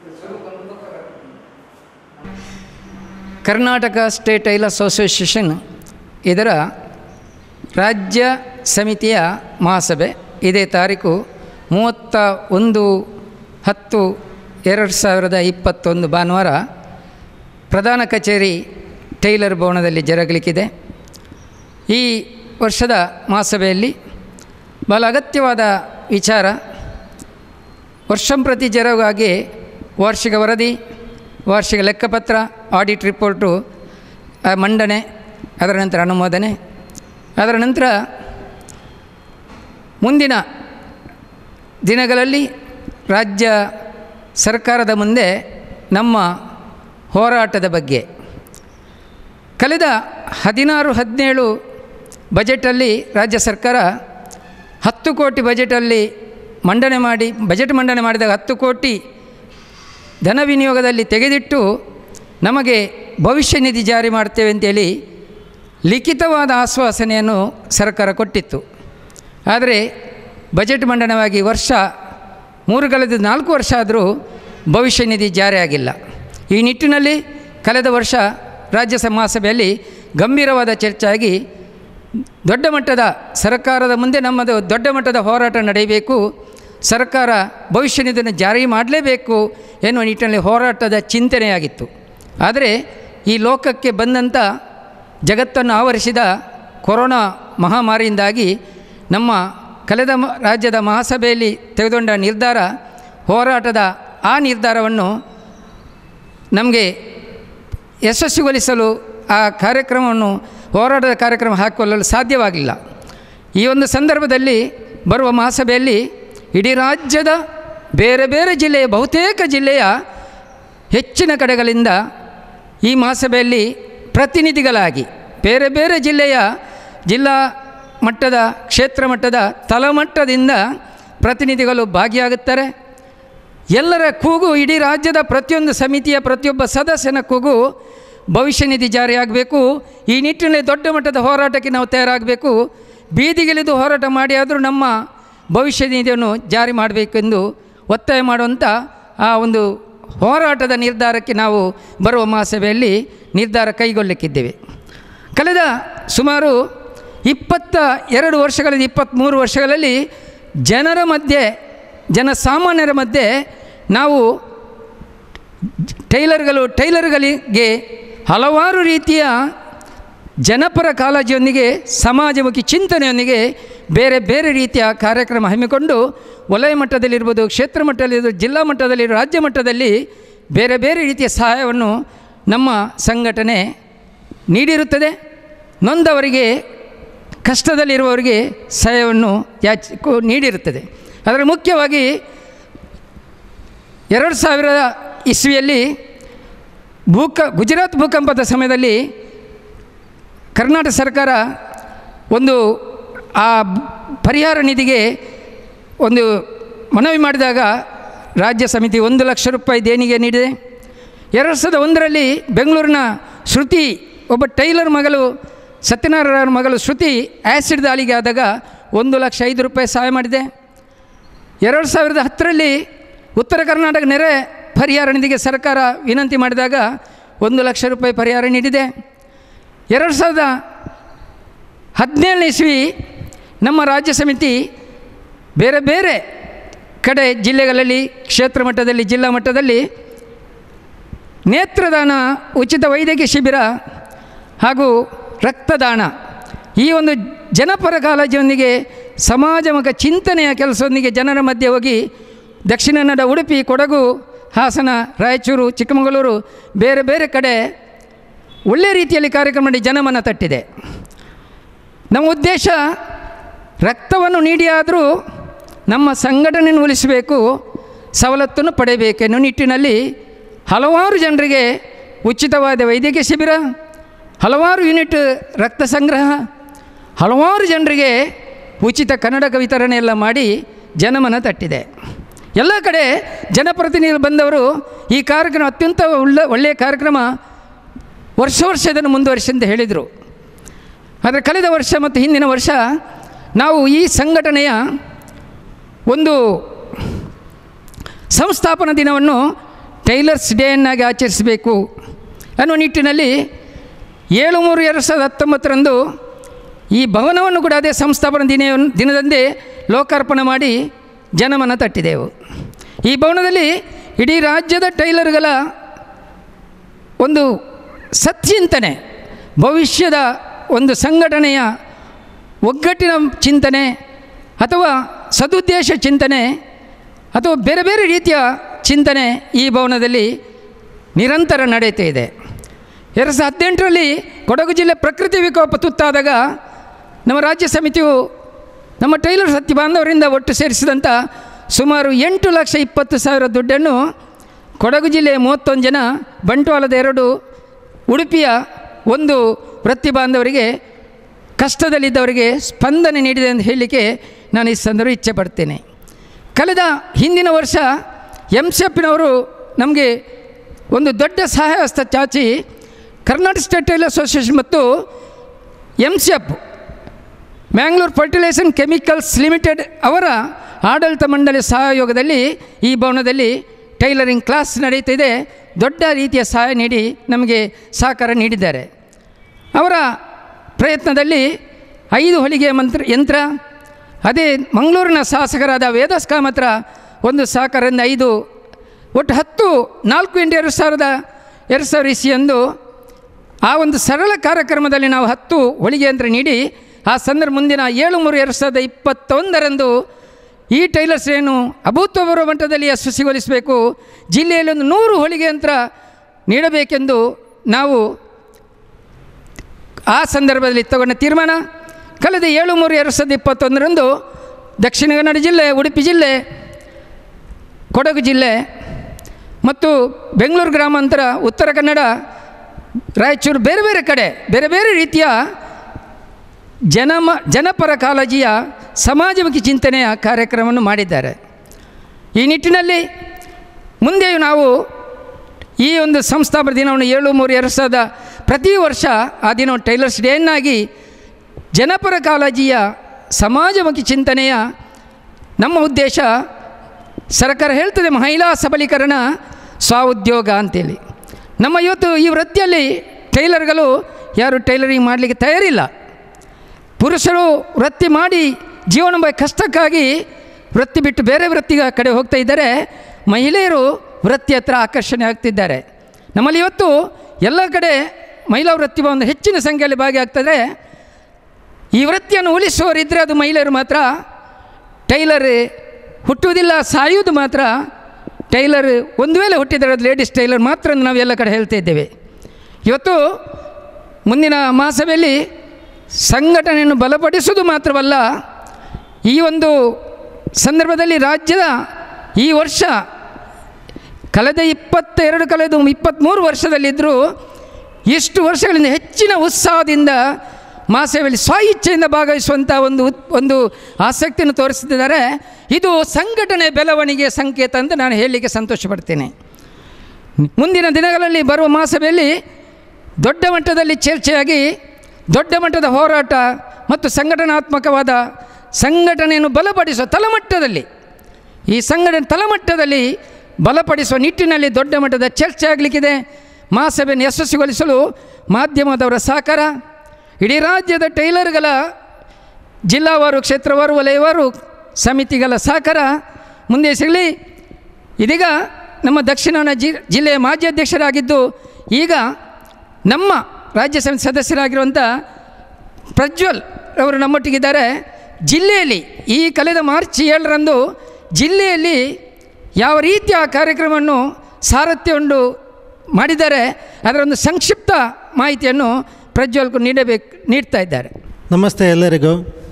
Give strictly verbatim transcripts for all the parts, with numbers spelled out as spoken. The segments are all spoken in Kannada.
ಕರ್ನಾಟಕ ಸ್ಟೇಟ್ ಟೈಲರ್ಸ್ ಅಸೋಸಿಯೇಷನ್ ಇದರ ರಾಜ್ಯ ಸಮಿತಿಯ ಮಹಾಸಭೆ ಇದೇ ತಾರೀಕು ಮೂವತ್ತ ಒಂದು ಹತ್ತು ಎರಡು ಸಾವಿರದ ಇಪ್ಪತ್ತೊಂದು ಭಾನುವಾರ ಪ್ರಧಾನ ಕಚೇರಿ ಟೈಲರ್ ಭವನದಲ್ಲಿ ಜರುಗಲಿಕ್ಕಿದೆ. ಈ ವರ್ಷದ ಮಹಾಸಭೆಯಲ್ಲಿ ಬಹಳ ಅಗತ್ಯವಾದ ವಿಚಾರ ವರ್ಷಂಪ್ರತಿ ಜರುಗಾಗಿ ವಾರ್ಷಿಕ ವರದಿ, ವಾರ್ಷಿಕ ಲೆಕ್ಕಪತ್ರ, ಆಡಿಟ್ ರಿಪೋರ್ಟು ಮಂಡನೆ, ಅದರ ನಂತರ ಅನುಮೋದನೆ, ಅದರ ನಂತರ ಮುಂದಿನ ದಿನಗಳಲ್ಲಿ ರಾಜ್ಯ ಸರ್ಕಾರದ ಮುಂದೆ ನಮ್ಮ ಹೋರಾಟದ ಬಗ್ಗೆ ಕಳೆದ ಹದಿನಾರು ಹದಿನೇಳು ಬಜೆಟಲ್ಲಿ ರಾಜ್ಯ ಸರ್ಕಾರ ಹತ್ತು ಕೋಟಿ ಬಜೆಟಲ್ಲಿ ಮಂಡನೆ ಮಾಡಿ ಬಜೆಟ್ ಮಂಡನೆ ಮಾಡಿದಾಗ ಹತ್ತು ಕೋಟಿ ಧನ ವಿನಿಯೋಗದಲ್ಲಿ ತೆಗೆದಿಟ್ಟು ನಮಗೆ ಭವಿಷ್ಯ ನಿಧಿ ಜಾರಿ ಮಾಡ್ತೇವೆ ಅಂತೇಳಿ ಲಿಖಿತವಾದ ಆಶ್ವಾಸನೆಯನ್ನು ಸರ್ಕಾರ ಕೊಟ್ಟಿತ್ತು. ಆದರೆ ಬಜೆಟ್ ಮಂಡನೆಯಾಗಿ ವರ್ಷ ಮೂರು ಕಳೆದ ನಾಲ್ಕು ವರ್ಷ ಆದರೂ ಭವಿಷ್ಯ ನಿಧಿ ಜಾರಿಯಾಗಿಲ್ಲ. ಈ ನಿಟ್ಟಿನಲ್ಲಿ ಕಳೆದ ವರ್ಷ ರಾಜ್ಯ ಮಹಾಸಭೆಯಲ್ಲಿ ಗಂಭೀರವಾದ ಚರ್ಚೆಯಾಗಿ ದೊಡ್ಡ ಮಟ್ಟದ ಸರ್ಕಾರದ ಮುಂದೆ ನಮ್ಮದು ದೊಡ್ಡ ಮಟ್ಟದ ಹೋರಾಟ ನಡೆಯಬೇಕು, ಸರ್ಕಾರ ಭವಿಷ್ಯ ನಿಧಿಯನ್ನು ಜಾರಿ ಮಾಡಲೇಬೇಕು ಎನ್ನುವ ನಿಟ್ಟಿನಲ್ಲಿ ಹೋರಾಟದ ಚಿಂತನೆಯಾಗಿತ್ತು. ಆದರೆ ಈ ಲೋಕಕ್ಕೆ ಬಂದಂಥ ಜಗತ್ತನ್ನು ಆವರಿಸಿದ ಕೊರೋನಾ ಮಹಾಮಾರಿಯಿಂದಾಗಿ ನಮ್ಮ ಕಳೆದ ರಾಜ್ಯದ ಮಹಾಸಭೆಯಲ್ಲಿ ತೆಗೆದುಕೊಂಡ ನಿರ್ಧಾರ, ಹೋರಾಟದ ಆ ನಿರ್ಧಾರವನ್ನು ನಮಗೆ ಯಶಸ್ವಿಗೊಳಿಸಲು ಆ ಕಾರ್ಯಕ್ರಮವನ್ನು ಹೋರಾಟದ ಕಾರ್ಯಕ್ರಮ ಹಾಕಿಕೊಳ್ಳಲು ಸಾಧ್ಯವಾಗಿಲ್ಲ. ಈ ಒಂದು ಸಂದರ್ಭದಲ್ಲಿ ಬರುವ ಮಹಾಸಭೆಯಲ್ಲಿ ಇಡೀ ರಾಜ್ಯದ ಬೇರೆ ಬೇರೆ ಜಿಲ್ಲೆಯ ಬಹುತೇಕ ಜಿಲ್ಲೆಯ ಹೆಚ್ಚಿನ ಕಡೆಗಳಿಂದ ಈ ಮಹಾಸಭೆಯಲ್ಲಿ ಪ್ರತಿನಿಧಿಗಳಾಗಿ ಬೇರೆ ಬೇರೆ ಜಿಲ್ಲೆಯ ಜಿಲ್ಲಾ ಮಟ್ಟದ, ಕ್ಷೇತ್ರ ಮಟ್ಟದ, ತಳಮಟ್ಟದಿಂದ ಪ್ರತಿನಿಧಿಗಳು ಭಾಗಿಯಾಗುತ್ತಾರೆ. ಎಲ್ಲರ ಕೂಗು, ಇಡೀ ರಾಜ್ಯದ ಪ್ರತಿಯೊಂದು ಸಮಿತಿಯ ಪ್ರತಿಯೊಬ್ಬ ಸದಸ್ಯನ ಕೂಗು ಭವಿಷ್ಯ ನಿಧಿ ಜಾರಿಯಾಗಬೇಕು. ಈ ನಿಟ್ಟಿನಲ್ಲಿ ದೊಡ್ಡ ಮಟ್ಟದ ಹೋರಾಟಕ್ಕೆ ನಾವು ತಯಾರಾಗಬೇಕು. ಬೀದಿಗಿಳಿದು ಹೋರಾಟ ಮಾಡಿ ಆದರೂ ನಮ್ಮ ಭವಿಷ್ಯ ನಿಧಿಯನ್ನು ಜಾರಿ ಮಾಡಬೇಕೆಂದು ಒತ್ತಾಯ ಮಾಡುವಂಥ ಆ ಒಂದು ಹೋರಾಟದ ನಿರ್ಧಾರಕ್ಕೆ ನಾವು ಬರುವ ಮಹಾಸಭೆಯಲ್ಲಿ ನಿರ್ಧಾರ ಕೈಗೊಳ್ಳಲಿಕ್ಕಿದ್ದೇವೆ. ಕಳೆದ ಸುಮಾರು ಇಪ್ಪತ್ತ ಎರಡು ವರ್ಷಗಳಲ್ಲಿ ಇಪ್ಪತ್ತ್ಮೂರು ವರ್ಷಗಳಲ್ಲಿ ಜನರ ಮಧ್ಯೆ, ಜನಸಾಮಾನ್ಯರ ಮಧ್ಯೆ ನಾವು ಟೈಲರ್ಗಳು ಟೈಲರ್ಗಳಿಗೆ ಹಲವಾರು ರೀತಿಯ ಜನಪರ ಕಾಳಜಿಯೊಂದಿಗೆ, ಸಮಾಜಮುಖಿ ಚಿಂತನೆಯೊಂದಿಗೆ ಬೇರೆ ಬೇರೆ ರೀತಿಯ ಕಾರ್ಯಕ್ರಮ ಹಮ್ಮಿಕೊಂಡು ವಲಯ ಮಟ್ಟದಲ್ಲಿರ್ಬೋದು, ಕ್ಷೇತ್ರ ಮಟ್ಟದಲ್ಲಿರ್ಬೋದು, ಜಿಲ್ಲಾ ಮಟ್ಟದಲ್ಲಿ, ರಾಜ್ಯ ಮಟ್ಟದಲ್ಲಿ ಬೇರೆ ಬೇರೆ ರೀತಿಯ ಸಹಾಯವನ್ನು ನಮ್ಮ ಸಂಘಟನೆ ನೀಡಿರುತ್ತದೆ. ನೊಂದವರಿಗೆ, ಕಷ್ಟದಲ್ಲಿರುವವರಿಗೆ ಸಹಾಯವನ್ನು ಯಾಚ ನೀಡಿರುತ್ತದೆ. ಅದರ ಮುಖ್ಯವಾಗಿ ಎರಡು ಸಾವಿರದ ಇಸ್ವಿಯಲ್ಲಿ ಭೂಕ ಗುಜರಾತ್ ಭೂಕಂಪದ ಸಮಯದಲ್ಲಿ ಕರ್ನಾಟಕ ಸರ್ಕಾರ ಒಂದು ಆ ಪರಿಹಾರ ನಿಧಿಗೆ ಒಂದು ಮನವಿ ಮಾಡಿದಾಗ ರಾಜ್ಯ ಸಮಿತಿ ಒಂದು ಲಕ್ಷ ರೂಪಾಯಿ ದೇಣಿಗೆ ನೀಡಿದೆ. ಎರಡು ಸಾವಿರದ ಒಂದರಲ್ಲಿ ಬೆಂಗಳೂರಿನ ಶ್ರುತಿ, ಒಬ್ಬ ಟೈಲರ್ ಮಗಳು, ಸತ್ಯನಾರಾಯಣ ಮಗಳು ಶ್ರುತಿ ಆ್ಯಸಿಡ್ ದಾಳಿಗೆ ಆದಾಗ ಒಂದು ಲಕ್ಷ ಐದು ರೂಪಾಯಿ ಸಹಾಯ ಮಾಡಿದೆ. ಎರಡು ಸಾವಿರದ ಹತ್ತರಲ್ಲಿ ಉತ್ತರ ಕರ್ನಾಟಕ ನೆರೆ ಪರಿಹಾರ ನಿಧಿಗೆ ಸರ್ಕಾರ ವಿನಂತಿ ಮಾಡಿದಾಗ ಒಂದು ಲಕ್ಷ ರೂಪಾಯಿ ಪರಿಹಾರ ನೀಡಿದೆ. ಎರಡು ಸಾವಿರದ ಹದಿನೇಳನೇ ಇಸ್ವಿ ನಮ್ಮ ರಾಜ್ಯ ಸಮಿತಿ ಬೇರೆ ಬೇರೆ ಕಡೆ ಜಿಲ್ಲೆಗಳಲ್ಲಿ, ಕ್ಷೇತ್ರ ಮಟ್ಟದಲ್ಲಿ, ಜಿಲ್ಲಾ ಮಟ್ಟದಲ್ಲಿ ನೇತ್ರದಾನ, ಉಚಿತ ವೈದ್ಯಕೀಯ ಶಿಬಿರ ಹಾಗೂ ರಕ್ತದಾನ, ಈ ಒಂದು ಜನಪರ ಕಾಳಜಿಯೊಂದಿಗೆ, ಸಮಾಜಮುಖ ಚಿಂತನೆಯ ಕೆಲಸದೊಂದಿಗೆ ಜನರ ಮಧ್ಯೆ ಹೋಗಿ ದಕ್ಷಿಣ ಕನ್ನಡ, ಉಡುಪಿ, ಕೊಡಗು, ಹಾಸನ, ರಾಯಚೂರು, ಚಿಕ್ಕಮಗಳೂರು ಬೇರೆ ಬೇರೆ ಕಡೆ ಒಳ್ಳೆಯ ರೀತಿಯಲ್ಲಿ ಕಾರ್ಯಕ್ರಮ ಮಾಡಿ ಜನಮನ ತಟ್ಟಿದೆ. ನಮ್ಮ ಉದ್ದೇಶ ರಕ್ತವನ್ನು ನೀಡಿಯಾದರೂ ನಮ್ಮ ಸಂಘಟನೆಯನ್ನು ಉಳಿಸಬೇಕು, ಸವಲತ್ತನ್ನು ಪಡೆಯಬೇಕೆನ್ನೋ ನಿಟ್ಟಿನಲ್ಲಿ ಹಲವಾರು ಜನರಿಗೆ ಉಚಿತವಾದ ವೈದ್ಯಕೀಯ ಶಿಬಿರ, ಹಲವಾರು ಯೂನಿಟ್ ರಕ್ತ ಸಂಗ್ರಹ, ಹಲವಾರು ಜನರಿಗೆ ಉಚಿತ ಕನ್ನಡಕ ವಿತರಣೆ ಎಲ್ಲ ಮಾಡಿ ಜನಮನ ತಟ್ಟಿದೆ. ಎಲ್ಲ ಕಡೆ ಜನಪ್ರತಿನಿಧಿಗಳು ಬಂದವರು ಈ ಕಾರ್ಯಕ್ರಮ ಅತ್ಯಂತ ಒಳ್ಳೆ ಒಳ್ಳೆಯ ಕಾರ್ಯಕ್ರಮ, ವರ್ಷ ವರ್ಷ ಇದನ್ನು ಮುಂದುವರಿಸಿ ಅಂತ ಹೇಳಿದರು. ಆದರೆ ಕಳೆದ ವರ್ಷ ಮತ್ತು ಹಿಂದಿನ ವರ್ಷ ನಾವು ಈ ಸಂಘಟನೆಯ ಒಂದು ಸಂಸ್ಥಾಪನಾ ದಿನವನ್ನು ಟೈಲರ್ಸ್ ಡೇಯನ್ನಾಗಿ ಆಚರಿಸಬೇಕು ಅನ್ನೋ ನಿಟ್ಟಿನಲ್ಲಿ ಏಳು ಮೂರು ಎರಡು ಸಾವಿರದ ಹತ್ತೊಂಬತ್ತರಂದು ಈ ಭವನವನ್ನು ಕೂಡ ಅದೇ ಸಂಸ್ಥಾಪನಾ ದಿನ ದಿನದಂದೇ ಲೋಕಾರ್ಪಣೆ ಮಾಡಿ ಜನಮನ ತಟ್ಟಿದೆವು. ಈ ಭವನದಲ್ಲಿ ಇಡೀ ರಾಜ್ಯದ ಟೈಲರ್ಗಳ ಒಂದು ಸಚ್ಚಿಂತನೆ, ಭವಿಷ್ಯದ ಒಂದು ಸಂಘಟನೆಯ ಒಗ್ಗಟ್ಟಿನ ಚಿಂತನೆ ಅಥವಾ ಸದುದ್ದೇಶ ಚಿಂತನೆ ಅಥವಾ ಬೇರೆ ಬೇರೆ ರೀತಿಯ ಚಿಂತನೆ ಈ ಭವನದಲ್ಲಿ ನಿರಂತರ ನಡೆಯುತ್ತಾ ಇದೆ. ಎರಡು ಸಾವಿರದ ಹದಿನೆಂಟರಲ್ಲಿ ಕೊಡಗು ಜಿಲ್ಲೆ ಪ್ರಕೃತಿ ವಿಕೋಪ ತುತ್ತಾದಾಗ ನಮ್ಮ ರಾಜ್ಯ ಸಮಿತಿಯು ನಮ್ಮ ಟೈಲರ್ ಸತ್ಯ ಬಾಂಧವರಿಂದ ಒಟ್ಟು ಸೇರಿಸಿದಂಥ ಸುಮಾರು ಎಂಟು ಲಕ್ಷ ಇಪ್ಪತ್ತು ಸಾವಿರ ದುಡ್ಡನ್ನು ಕೊಡಗು ಜಿಲ್ಲೆಯ ಮೂವತ್ತೊಂದು ಜನ, ಬಂಟ್ವಾಳದ ಎರಡು, ಉಡುಪಿಯ ಒಂದು ವೃತ್ತಿ ಬಾಂಧವರಿಗೆ, ಕಷ್ಟದಲ್ಲಿದ್ದವರಿಗೆ ಸ್ಪಂದನೆ ನೀಡಿದೆ ಅಂತ ಹೇಳಲಿಕ್ಕೆ ನಾನು ಈ ಸಂದರ್ಭ ಇಚ್ಛೆ ಪಡ್ತೇನೆ. ಕಳೆದ ಹಿಂದಿನ ವರ್ಷ ಎಮ್ ಸಿ ಎಫ್ನವರು ನಮಗೆ ಒಂದು ದೊಡ್ಡ ಸಹಾಯ ಹಸ್ತ ಚಾಚಿ ಕರ್ನಾಟಕ ಸ್ಟೇಟ್ ಟೈಲರ್ ಅಸೋಸಿಯೇಷನ್ ಮತ್ತು M C F Mangalore fertilisation chemicals limited ಅವರ ಆಡಳಿತ ಮಂಡಳಿ ಸಹಯೋಗದಲ್ಲಿ ಈ ಭವನದಲ್ಲಿ ಟೈಲರಿಂಗ್ ಕ್ಲಾಸ್ ನಡೀತಿದೆ. ದೊಡ್ಡ ರೀತಿಯ ಸಹಾಯ ನೀಡಿ ನಮಗೆ ಸಹಕಾರ ನೀಡಿದ್ದಾರೆ. ಅವರ ಪ್ರಯತ್ನದಲ್ಲಿ ಐದು ಹೊಲಿಗೆ ಮಂತ್ರ ಯಂತ್ರ, ಅದೇ ಮಂಗಳೂರಿನ ಶಾಸಕರಾದ ವೇದಾಸ್ ಕಾಮತ್ರ ಒಂದು ಸಹಕಾರದಿಂದ ಐದು, ಒಟ್ಟು ಹತ್ತು ನಾಲ್ಕು ಎಂಟು ಎರಡು ಸಾವಿರದ ಎರಡು ಸಾವಿರ ಇಸಿಯಂದು ಆ ಒಂದು ಸರಳ ಕಾರ್ಯಕ್ರಮದಲ್ಲಿ ನಾವು ಹತ್ತು ಹೊಲಿಗೆ ಯಂತ್ರ ನೀಡಿ ಆ ಸಂದರ್ಭ ಮುಂದಿನ ಏಳು ಮೂರು ಎರಡು ಸಾವಿರದ ಇಪ್ಪತ್ತೊಂದರಂದು ಈ ಟೈಲರ್ಸ್ ಏನು ಅಭೂತಪೂರ್ವ ಮಟ್ಟದಲ್ಲಿ ಯಶಸ್ವಿಗೊಳಿಸಬೇಕು, ಜಿಲ್ಲೆಯಲ್ಲಿ ಒಂದು ನೂರು ಹೊಲಿಗೆ ಯಂತ್ರ ನೀಡಬೇಕೆಂದು ನಾವು ಆ ಸಂದರ್ಭದಲ್ಲಿ ತಗೊಂಡ ತೀರ್ಮಾನ. ಕಳೆದ ಏಳು ಮೂರು ಎರಡು ಸಾವಿರದ ಇಪ್ಪತ್ತೊಂದರಂದು ದಕ್ಷಿಣ ಕನ್ನಡ ಜಿಲ್ಲೆ, ಉಡುಪಿ ಜಿಲ್ಲೆ, ಕೊಡಗು ಜಿಲ್ಲೆ ಮತ್ತು ಬೆಂಗಳೂರು ಗ್ರಾಮಾಂತರ, ಉತ್ತರ ಕನ್ನಡ, ರಾಯಚೂರು, ಬೇರೆ ಬೇರೆ ಕಡೆ ಬೇರೆ ಬೇರೆ ರೀತಿಯ ಜನಮ ಜನಪರ ಕಾಳಜಿಯ ಸಮಾಜಮುಖಿ ಚಿಂತನೆಯ ಕಾರ್ಯಕ್ರಮವನ್ನು ಮಾಡಿದ್ದಾರೆ. ಈ ನಿಟ್ಟಿನಲ್ಲಿ ಮುಂದೆಯೂ ನಾವು ಈ ಒಂದು ಸಂಸ್ಥಾಪನಾ ದಿನವನ್ನು ಏಳು ಮೂರು ಎರಡು ಸಾವಿರದ ಪ್ರತಿ ವರ್ಷ ಆ ದಿನ ಟೈಲರ್ಸ್ ಡೇಯನ್ನಾಗಿ ಜನಪರ ಕಾಳಜಿಯ ಸಮಾಜಮುಖಿ ಚಿಂತನೆಯ ನಮ್ಮ ಉದ್ದೇಶ. ಸರ್ಕಾರ ಹೇಳ್ತದೆ ಮಹಿಳಾ ಸಬಲೀಕರಣ ಸ್ವಉದ್ಯೋಗ ಅಂತೇಳಿ. ನಮ್ಮ ಇವತ್ತು ಈ ವೃತ್ತಿಯಲ್ಲಿ ಟೈಲರ್ಗಳು ಯಾರು ಟೈಲರಿಂಗ್ ಮಾಡಲಿಕ್ಕೆ ತಯಾರಿಲ್ಲ. ಪುರುಷರು ವೃತ್ತಿ ಮಾಡಿ ಜೀವನ ಕಷ್ಟಕ್ಕಾಗಿ ವೃತ್ತಿ ಬಿಟ್ಟು ಬೇರೆ ವೃತ್ತಿಗ ಕಡೆ ಹೋಗ್ತಾ ಇದ್ದಾರೆ. ಮಹಿಳೆಯರು ವೃತ್ತಿ ಹತ್ರ ಆಕರ್ಷಣೆ ಆಗ್ತಿದ್ದಾರೆ. ನಮ್ಮಲ್ಲಿ ಇವತ್ತು ಎಲ್ಲ ಕಡೆ ಮಹಿಳಾ ವೃತ್ತಿ ಒಂದು ಹೆಚ್ಚಿನ ಸಂಖ್ಯೆಯಲ್ಲಿ ಭಾಗಿಯಾಗ್ತದೆ. ಈ ವೃತ್ತಿಯನ್ನು ಉಳಿಸುವವರಿದ್ದರೆ ಅದು ಮಹಿಳೆಯರು ಮಾತ್ರ. ಟೈಲರ್ ಹುಟ್ಟುವುದಿಲ್ಲ, ಸಾಯುವುದು ಮಾತ್ರ. ಟೈಲರ್ ಒಂದು ವೇಳೆ ಹುಟ್ಟಿದರೆ ಅದು ಲೇಡೀಸ್ ಟೈಲರ್ ಮಾತ್ರ ಎಂದು ನಾವು ಎಲ್ಲ ಕಡೆ ಹೇಳ್ತಾ ಇದ್ದೇವೆ. ಇವತ್ತು ಮುಂದಿನ ಮಹಾಸಭೆಯಲ್ಲಿ ಸಂಘಟನೆಯನ್ನು ಬಲಪಡಿಸುವುದು ಮಾತ್ರವಲ್ಲ, ಈ ಒಂದು ಸಂದರ್ಭದಲ್ಲಿ ರಾಜ್ಯದ ಈ ವರ್ಷ ಕಳೆದ ಇಪ್ಪತ್ತೆರಡು ಕಳೆದು ಇಪ್ಪತ್ತ್ಮೂರು ವರ್ಷದಲ್ಲಿದ್ದರೂ ಇಷ್ಟು ವರ್ಷಗಳಿಂದ ಹೆಚ್ಚಿನ ಉತ್ಸಾಹದಿಂದ ಮಹಾಸಭೆಯಲ್ಲಿ ಸ್ವ ಇಚ್ಛೆಯಿಂದ ಭಾಗವಹಿಸುವಂಥ ಒಂದು ಒಂದು ಆಸಕ್ತಿಯನ್ನು ತೋರಿಸುತ್ತಿದ್ದಾರೆ. ಇದು ಸಂಘಟನೆ ಬೆಳವಣಿಗೆಯ ಸಂಕೇತ ಅಂತ ನಾನು ಹೇಳಲಿಕ್ಕೆ ಸಂತೋಷಪಡ್ತೇನೆ. ಮುಂದಿನ ದಿನಗಳಲ್ಲಿ ಬರುವ ಮಹಾಸಭೆಯಲ್ಲಿ ದೊಡ್ಡ ಮಟ್ಟದಲ್ಲಿ ಚರ್ಚೆಯಾಗಿ ದೊಡ್ಡ ಮಟ್ಟದ ಹೋರಾಟ ಮತ್ತು ಸಂಘಟನಾತ್ಮಕವಾದ ಸಂಘಟನೆಯನ್ನು ಬಲಪಡಿಸುವ ತಳಮಟ್ಟದಲ್ಲಿ, ಈ ಸಂಘಟನೆ ತಳಮಟ್ಟದಲ್ಲಿ ಬಲಪಡಿಸುವ ನಿಟ್ಟಿನಲ್ಲಿ ದೊಡ್ಡ ಮಟ್ಟದ ಚರ್ಚೆ ಆಗಲಿಕ್ಕಿದೆ. ಮಹಾಸಭೆಯನ್ನು ಯಶಸ್ವಿಗೊಳಿಸಲು ಮಾಧ್ಯಮದವರ ಸಹಕಾರ, ಇಡೀ ರಾಜ್ಯದ ಟೈಲರ್ಗಳ ಜಿಲ್ಲಾವಾರು, ಕ್ಷೇತ್ರವಾರು, ವಲಯವಾರು ಸಮಿತಿಗಳ ಸಹಕಾರ ಮುಂದೆ ಸಿಗಲಿ. ಇದೀಗ ನಮ್ಮ ದಕ್ಷಿಣ ಜಿ ಜಿಲ್ಲೆಯ ಮಾಜಿ ಅಧ್ಯಕ್ಷರಾಗಿದ್ದು ಈಗ ನಮ್ಮ ರಾಜ್ಯ ಸಮಿತಿ ಸದಸ್ಯರಾಗಿರುವಂಥ ಪ್ರಜ್ವಲ್ ಅವರು ನಮ್ಮೊಟ್ಟಿಗಿದ್ದಾರೆ. ಜಿಲ್ಲೆಯಲ್ಲಿ ಈ ಕಳೆದ ಮಾರ್ಚ್ ಏಳರಂದು ಜಿಲ್ಲೆಯಲ್ಲಿ ಯಾವ ರೀತಿಯ ಕಾರ್ಯಕ್ರಮವನ್ನು ಸಾರಥ್ಯವನ್ನು ಮಾಡಿದ್ದಾರೆ ಅದರ ಒಂದು ಸಂಕ್ಷಿಪ್ತ ಮಾಹಿತಿಯನ್ನು ಪ್ರಜ್ವಲ್ಗೂ ನೀಡಬೇಕು ನೀಡ್ತಾ ಇದ್ದಾರೆ. ನಮಸ್ತೆ ಎಲ್ಲರಿಗೂ.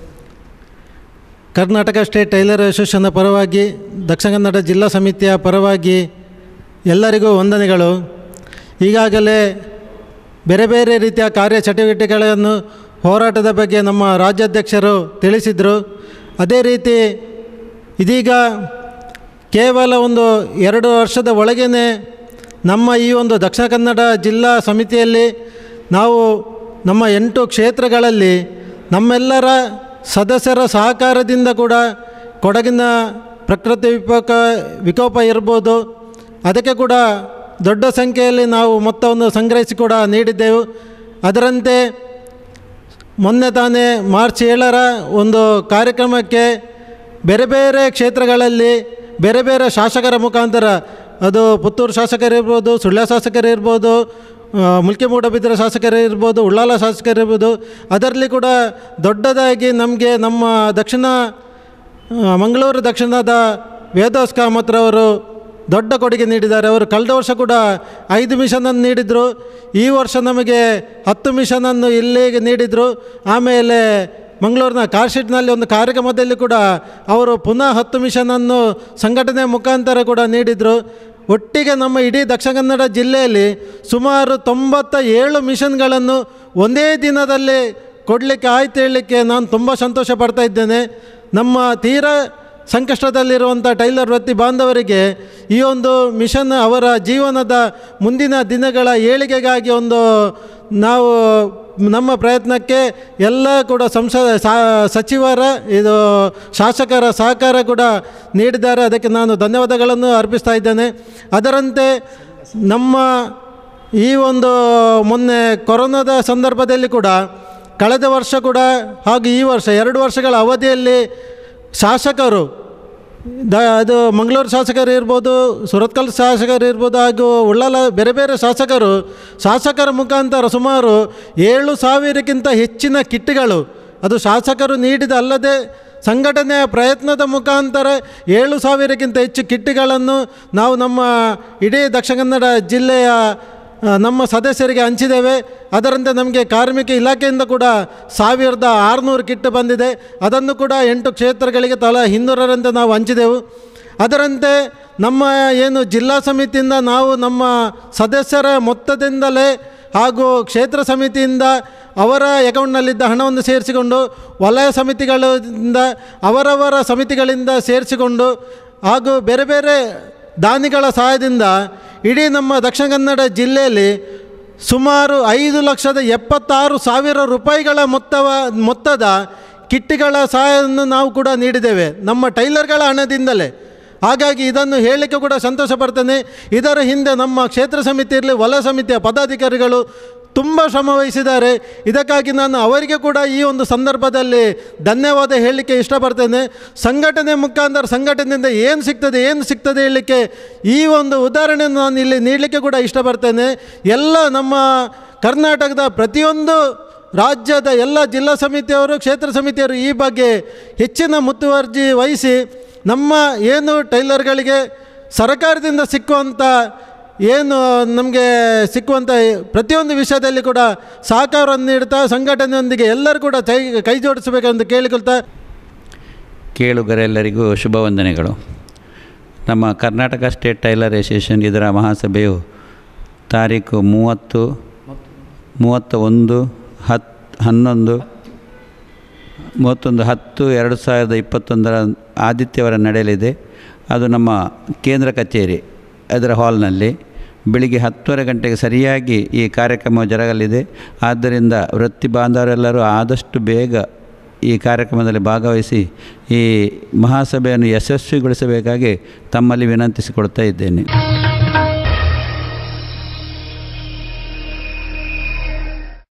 ಕರ್ನಾಟಕ ಸ್ಟೇಟ್ ಟೈಲರ್ ಅಸೋಸಿಯೇಷನ್ನ ಪರವಾಗಿ, ದಕ್ಷಿಣ ಕನ್ನಡ ಜಿಲ್ಲಾ ಸಮಿತಿಯ ಪರವಾಗಿ ಎಲ್ಲರಿಗೂ ವಂದನೆಗಳು. ಈಗಾಗಲೇ ಬೇರೆ ಬೇರೆ ರೀತಿಯ ಕಾರ್ಯಚಟುವಟಿಕೆಗಳನ್ನು ಹೋರಾಟದ ಬಗ್ಗೆ ನಮ್ಮ ರಾಜ್ಯಾಧ್ಯಕ್ಷರು ತಿಳಿಸಿದರು. ಅದೇ ರೀತಿ ಇದೀಗ ಕೇವಲ ಒಂದು ಎರಡು ವರ್ಷದ ಒಳಗೇ ನಮ್ಮ ಈ ಒಂದು ದಕ್ಷಿಣ ಕನ್ನಡ ಜಿಲ್ಲಾ ಸಮಿತಿಯಲ್ಲಿ ನಾವು ನಮ್ಮ ಎಂಟು ಕ್ಷೇತ್ರಗಳಲ್ಲಿ ನಮ್ಮೆಲ್ಲರ ಸದಸ್ಯರ ಸಹಕಾರದಿಂದ ಕೂಡ ಕೊಡಗಿನ ಪ್ರಕೃತಿ ವಿಕೋಪ ವಿಕೋಪ ಇರ್ಬೋದು, ಅದಕ್ಕೆ ಕೂಡ ದೊಡ್ಡ ಸಂಖ್ಯೆಯಲ್ಲಿ ನಾವು ಮೊತ್ತವನ್ನು ಸಂಗ್ರಹಿಸಿ ಕೂಡ ನೀಡಿದ್ದೆವು. ಅದರಂತೆ ಮೊನ್ನೆ ತಾನೇ ಮಾರ್ಚ್ ಏಳರ ಒಂದು ಕಾರ್ಯಕ್ರಮಕ್ಕೆ ಬೇರೆ ಬೇರೆ ಕ್ಷೇತ್ರಗಳಲ್ಲಿ ಬೇರೆ ಬೇರೆ ಶಾಸಕರ ಮುಖಾಂತರ, ಅದು ಪುತ್ತೂರು ಶಾಸಕರಿರ್ಬೋದು, ಸುಳ್ಯ ಶಾಸಕರಿರ್ಬೋದು, ಮುಲ್ಕಿ ಮೂಡಬಿದ್ರೆ ಶಾಸಕರಿರ್ಬೋದು, ಉಳ್ಳಾಲ ಶಾಸಕರಿರ್ಬೋದು, ಅದರಲ್ಲಿ ಕೂಡ ದೊಡ್ಡದಾಗಿ ನಮಗೆ ನಮ್ಮ ದಕ್ಷಿಣ ಮಂಗಳೂರು ದಕ್ಷಿಣದ ವೇದೋಸ್ ಕಾಮತ್ರವರು ದೊಡ್ಡ ಕೊಡುಗೆ ನೀಡಿದ್ದಾರೆ. ಅವರು ಕಳೆದ ವರ್ಷ ಕೂಡ ಐದು ಮಿಷನನ್ನು ನೀಡಿದರು. ಈ ವರ್ಷ ನಮಗೆ ಹತ್ತು ಮಿಷನನ್ನು ಇಲ್ಲಿಗೆ ನೀಡಿದರು. ಆಮೇಲೆ ಮಂಗಳೂರಿನ ಕಾರ್ಶೀಟ್ನಲ್ಲಿ ಒಂದು ಕಾರ್ಯಕ್ರಮದಲ್ಲಿ ಕೂಡ ಅವರು ಪುನಃ ಹತ್ತು ಮಿಷನನ್ನು ಸಂಘಟನೆ ಮುಖಾಂತರ ಕೂಡ ನೀಡಿದರು. ಒಟ್ಟಿಗೆ ನಮ್ಮ ಇಡೀ ದಕ್ಷಿಣ ಕನ್ನಡ ಜಿಲ್ಲೆಯಲ್ಲಿ ಸುಮಾರು ತೊಂಬತ್ತ ಏಳು ಮಿಷನ್ಗಳನ್ನು ಒಂದೇ ದಿನದಲ್ಲಿ ಕೊಡಲಿಕ್ಕೆ ಆಯ್ತು ಹೇಳಲಿಕ್ಕೆ ನಾನು ತುಂಬ ಸಂತೋಷ ಪಡ್ತಾ ಇದ್ದೇನೆ. ನಮ್ಮ ತೀರಾ ಸಂಕಷ್ಟದಲ್ಲಿರುವಂಥ ಟೈಲರ್ ವೃತ್ತಿ ಬಾಂಧವರಿಗೆ ಈ ಒಂದು ಮಿಷನ್ ಅವರ ಜೀವನದ ಮುಂದಿನ ದಿನಗಳ ಏಳಿಗೆಗಾಗಿ ಒಂದು ನಾವು ನಮ್ಮ ಪ್ರಯತ್ನಕ್ಕೆ ಎಲ್ಲ ಕೂಡ ಸಂಸ ಸಚಿವರ ಇದು ಶಾಸಕರ ಸಹಕಾರ ಕೂಡ ನೀಡಿದ್ದಾರೆ. ಅದಕ್ಕೆ ನಾನು ಧನ್ಯವಾದಗಳನ್ನು ಅರ್ಪಿಸ್ತಾ ಇದ್ದೇನೆ. ಅದರಂತೆ ನಮ್ಮ ಈ ಒಂದು ಮೊನ್ನೆ ಕೊರೋನಾದ ಸಂದರ್ಭದಲ್ಲಿ ಕೂಡ ಕಳೆದ ವರ್ಷ ಕೂಡ ಹಾಗೂ ಈ ವರ್ಷ ಎರಡು ವರ್ಷಗಳ ಅವಧಿಯಲ್ಲಿ ಶಾಸಕರು ದ ಅದು ಮಂಗಳೂರು ಶಾಸಕರು ಇರ್ಬೋದು, ಸುರತ್ಕಲ್ ಶಾಸಕರು ಇರ್ಬೋದು, ಹಾಗೂ ಉಳ್ಳಾಲ ಬೇರೆ ಬೇರೆ ಶಾಸಕರು ಶಾಸಕರ ಮುಖಾಂತರ ಸುಮಾರು ಏಳು ಸಾವಿರಕ್ಕಿಂತ ಹೆಚ್ಚಿನ ಕಿಟ್ಗಳು, ಅದು ಶಾಸಕರು ನೀಡಿದ ಅಲ್ಲದೆ ಸಂಘಟನೆಯ ಪ್ರಯತ್ನದ ಮುಖಾಂತರ ಏಳು ಸಾವಿರಕ್ಕಿಂತ ಹೆಚ್ಚು ಕಿಟ್ಗಳನ್ನು ನಾವು ನಮ್ಮ ಇಡೀ ದಕ್ಷಿಣ ಕನ್ನಡ ಜಿಲ್ಲೆಯ ನಮ್ಮ ಸದಸ್ಯರಿಗೆ ಹಂಚಿದ್ದೇವೆ. ಅದರಂತೆ ನಮಗೆ ಕಾರ್ಮಿಕ ಇಲಾಖೆಯಿಂದ ಕೂಡ ಸಾವಿರದ ಆರುನೂರು ಕಿಟ್ ಬಂದಿದೆ. ಅದನ್ನು ಕೂಡ ಎಂಟು ಕ್ಷೇತ್ರಗಳಿಗೆ ತಲಾ ಇನ್ನೂರರಂತೆ ನಾವು ಹಂಚಿದೆವು. ಅದರಂತೆ ನಮ್ಮ ಏನು ಜಿಲ್ಲಾ ಸಮಿತಿಯಿಂದ ನಾವು ನಮ್ಮ ಸದಸ್ಯರ ಮೊತ್ತದಿಂದಲೇ ಹಾಗೂ ಕ್ಷೇತ್ರ ಸಮಿತಿಯಿಂದ ಅವರ ಅಕೌಂಟ್ನಲ್ಲಿದ್ದ ಹಣವನ್ನು ಸೇರಿಸಿಕೊಂಡು, ವಲಯ ಸಮಿತಿಗಳಿಂದ ಅವರವರ ಸಮಿತಿಗಳಿಂದ ಸೇರಿಸಿಕೊಂಡು ಹಾಗೂ ಬೇರೆ ಬೇರೆ ದಾನಿಗಳ ಸಹಾಯದಿಂದ ಇಡೀ ನಮ್ಮ ದಕ್ಷಿಣ ಕನ್ನಡ ಜಿಲ್ಲೆಯಲ್ಲಿ ಸುಮಾರು ಐದು ಲಕ್ಷದ ಎಪ್ಪತ್ತಾರು ಸಾವಿರ ರೂಪಾಯಿಗಳ ಮೊತ್ತವ ಮೊತ್ತದ ಕಿಟ್ಗಳ ಸಹಾಯವನ್ನು ನಾವು ಕೂಡ ನೀಡಿದ್ದೇವೆ ನಮ್ಮ ಟೈಲರ್ಗಳ ಹಣದಿಂದಲೇ. ಹಾಗಾಗಿ ಇದನ್ನು ಹೇಳಲಿಕ್ಕೆ ಕೂಡ ಸಂತೋಷ ಪಡ್ತೇನೆ. ಇದರ ಹಿಂದೆ ನಮ್ಮ ಕ್ಷೇತ್ರ ಸಮಿತಿ ಇರಲಿ, ವಲಯ ಸಮಿತಿಯ ಪದಾಧಿಕಾರಿಗಳು ತುಂಬ ಶ್ರಮ ವಹಿಸಿದ್ದಾರೆ. ಇದಕ್ಕಾಗಿ ನಾನು ಅವರಿಗೆ ಕೂಡ ಈ ಒಂದು ಸಂದರ್ಭದಲ್ಲಿ ಧನ್ಯವಾದ ಹೇಳಲಿಕ್ಕೆ ಇಷ್ಟಪಡ್ತೇನೆ. ಸಂಘಟನೆ ಮುಖಾಂತರ ಸಂಘಟನೆಯಿಂದ ಏನು ಸಿಗ್ತದೆ ಏನು ಸಿಗ್ತದೆ ಹೇಳಲಿಕ್ಕೆ ಈ ಒಂದು ಉದಾಹರಣೆಯನ್ನು ನಾನು ಇಲ್ಲಿ ನೀಡಲಿಕ್ಕೆ ಕೂಡ ಇಷ್ಟಪಡ್ತೇನೆ. ಎಲ್ಲ ನಮ್ಮ ಕರ್ನಾಟಕದ ಪ್ರತಿಯೊಂದು ರಾಜ್ಯದ ಎಲ್ಲ ಜಿಲ್ಲಾ ಸಮಿತಿಯವರು, ಕ್ಷೇತ್ರ ಸಮಿತಿಯವರು ಈ ಬಗ್ಗೆ ಹೆಚ್ಚಿನ ಮುತುವರ್ಜಿ ವಹಿಸಿ ನಮ್ಮ ಏನು ಟೈಲರ್ಗಳಿಗೆ ಸರ್ಕಾರದಿಂದ ಸಿಕ್ಕುವಂಥ ಏನು ನಮಗೆ ಸಿಕ್ಕುವಂಥ ಪ್ರತಿಯೊಂದು ವಿಷಯದಲ್ಲಿ ಕೂಡ ಸಹಕಾರವನ್ನು ನೀಡ್ತಾ ಸಂಘಟನೆಯೊಂದಿಗೆ ಎಲ್ಲರೂ ಕೂಡ ಕೈ ಕೈ ಜೋಡಿಸಬೇಕೆಂದು ಕೇಳಿಕೊಳ್ತಾ, ಕೇಳುಗರೆಲ್ಲರಿಗೂ ಶುಭ ವಂದನೆಗಳು. ನಮ್ಮ ಕರ್ನಾಟಕ ಸ್ಟೇಟ್ ಟೈಲರ್ ಅಸೋಸಿಯೇಷನ್ ಇದರ ಮಹಾಸಭೆಯು ತಾರೀಕು ಮೂವತ್ತು ಮೂವತ್ತ ಒಂದು ಹತ್ತು ಹನ್ನೊಂದು ಮೂವತ್ತೊಂದು ಹತ್ತು ಎರಡು ಸಾವಿರದ ಇಪ್ಪತ್ತೊಂದರ ಆದಿತ್ಯವಾರ ನಡೆಯಲಿದೆ. ಅದು ನಮ್ಮ ಕೇಂದ್ರ ಕಚೇರಿ ಅದರ ಹಾಲ್ನಲ್ಲಿ ಬೆಳಿಗ್ಗೆ ಹತ್ತುವರೆ ಗಂಟೆಗೆ ಸರಿಯಾಗಿ ಈ ಕಾರ್ಯಕ್ರಮ ಜರಗಲಿದೆ. ಆದ್ದರಿಂದ ವೃತ್ತಿ ಬಾಂಧವರೆಲ್ಲರೂ ಆದಷ್ಟು ಬೇಗ ಈ ಕಾರ್ಯಕ್ರಮದಲ್ಲಿ ಭಾಗವಹಿಸಿ ಈ ಮಹಾಸಭೆಯನ್ನು ಯಶಸ್ವಿಗೊಳಿಸಬೇಕಾಗಿ ತಮ್ಮಲ್ಲಿ ವಿನಂತಿಸಿಕೊಳ್ತಾ ಇದ್ದೇನೆ.